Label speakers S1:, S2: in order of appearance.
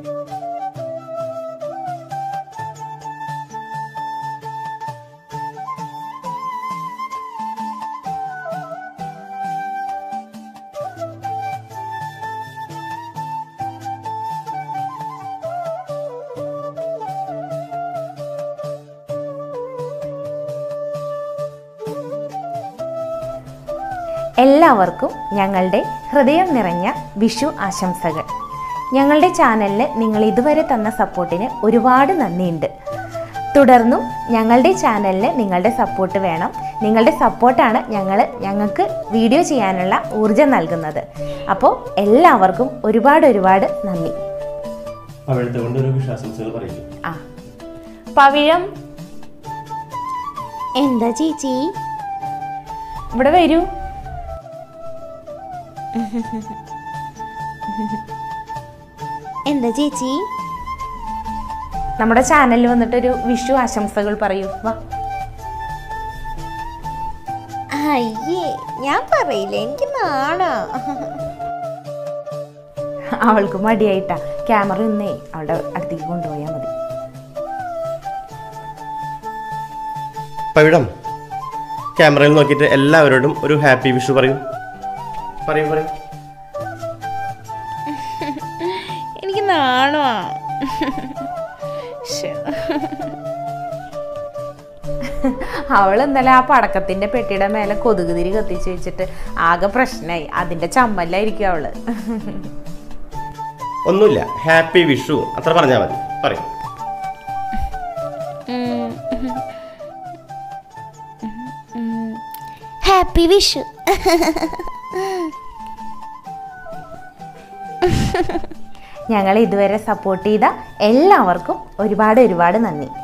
S1: എല്ലാവർക്കും ഞങ്ങളുടെ ഹൃദയം നിറഞ്ഞ വിഷു ആശംസകൾ. ഞങ്ങളുടെ ചാനലിന് നിങ്ങൾ ഇതുവരെ തന്ന സപ്പോർട്ടിന് ഒരുപാട് നന്ദിയുണ്ട്. തുടർന്നും ഞങ്ങളുടെ ചാനലിന് നിങ്ങളുടെ സപ്പോർട്ട് വേണം. നിങ്ങളുടെ സപ്പോർട്ടാണ് ഞങ്ങൾക്ക് വീഡിയോ ചെയ്യാനുള്ള ഊർജം നൽകുന്നത്. അപ്പോൾ എല്ലാവർക്കും ഒരുപാട് നന്ദി. പവിഴം എന്താ ചേച്ചി ഇവിടെ വരൂ. എന്താ ചേച്ചി നമ്മുടെ ചാനലിൽ വന്നിട്ടൊരു വിഷു ആശംസകൾ പറയൂ. വാ.
S2: അയ്യേ ഞാൻ പറയില്ല, എനിക്ക് നാണാ.
S1: അവൾക്ക് മടിയായിട്ടാ. ക്യാമറ ഒന്നേ അവളുടെ അടുത്തേക്ക് കൊണ്ടുപോയാൽ മതി.
S3: പവിഴം, ക്യാമറയിൽ നോക്കിയിട്ട് എല്ലാവരോടും ഒരു ഹാപ്പി വിഷു പറയൂ. പറയൂ.
S2: എനിക്ക് നാണോ.
S1: അവൾ ഇന്നലെ ആ പടക്കത്തിന്റെ പെട്ടിയുടെ മേലെ കൊതുക് തിരി കത്തിച്ച് വെച്ചിട്ട് ആകെ പ്രശ്നമായി. അതിന്റെ ചമ്മലായിരിക്കും അവള്.
S3: ഒന്നുമില്ല, ഹാപ്പി വിഷു അത്ര പറഞ്ഞാൽ മതി. പറയൂ.
S2: ഹാപ്പി വിഷു.
S1: ഞങ്ങളെ ഇതുവരെ സപ്പോർട്ട് ചെയ്ത എല്ലാവർക്കും ഒരുപാട് നന്ദി.